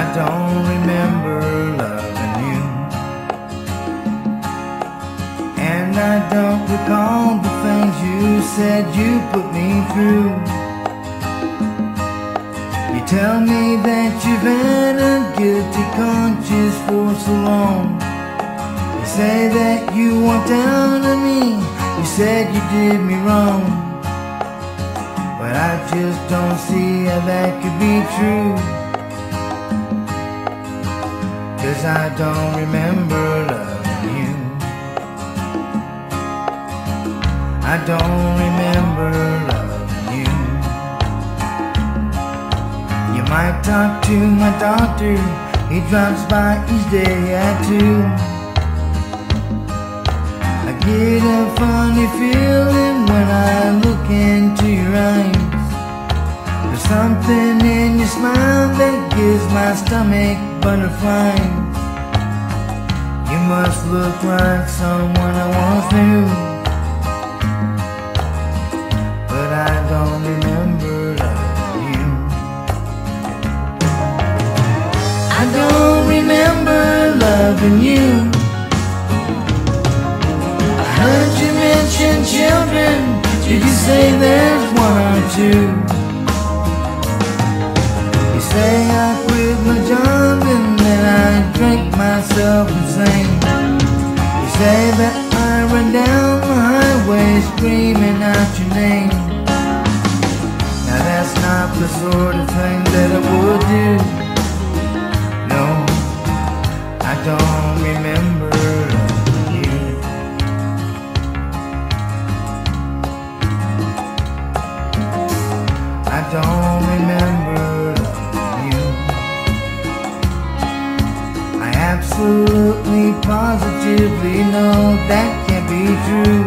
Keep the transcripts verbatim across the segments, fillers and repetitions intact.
don't remember loving you, and I don't recall the things you said you put me through. You tell me that you've had a guilty conscience for so long. You say that you walked out on me, you said you did me wrong. But I just don't see how that could be true, 'cause I don't remember loving you. I don't remember loving you. You might talk to my doctor, he drops by each day at two. I get a funny feeling when I look into your eyes. There's something in your smile that gives my stomach butterflies. You must look like someone I once knew, but I don't remember loving you. I don't remember loving you. I heard you mention children. Did you say there's one or two? You say I quit my job and then I drank myself insane. You say that I run down the highway screaming out your name. Now that's not the sort of thing that I would do. No, I don't remember loving you. I don't remember loving you. I absolutely, positively know that can't be true.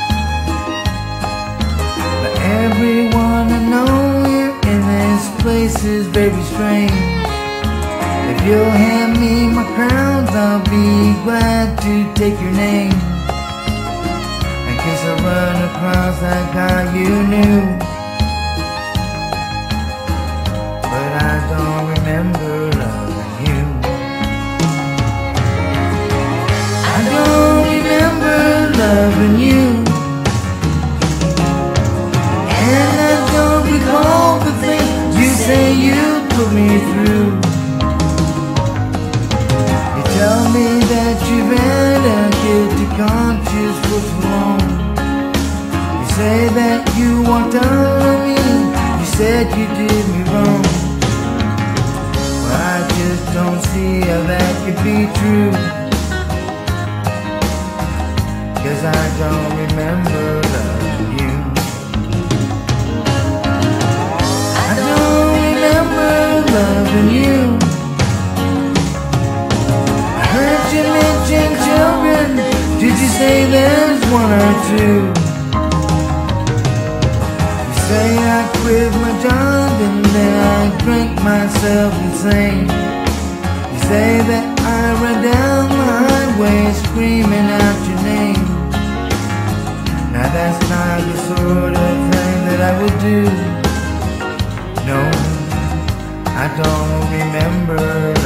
But everyone I know here in this place is very strange. If you'll hand me my crowns, I'll be glad to take your name, in case I run across that guy you knew. But I don't remember loving you. I don't remember loving you, and I don't recall the things you say you put me through. You tell me that you've had a guilty conscience for so long. You say that you walked out on me, you said you did me wrong. Well, I just don't see how that could be true, 'cause I don't remember loving you. I don't remember loving you. I heard you mention children. Did you say there's one or two? You say I quit my job and then I drank myself insane. You say that I ran down the highway screaming out your name. Now that's not the sort of thing that I would do. No, I don't remember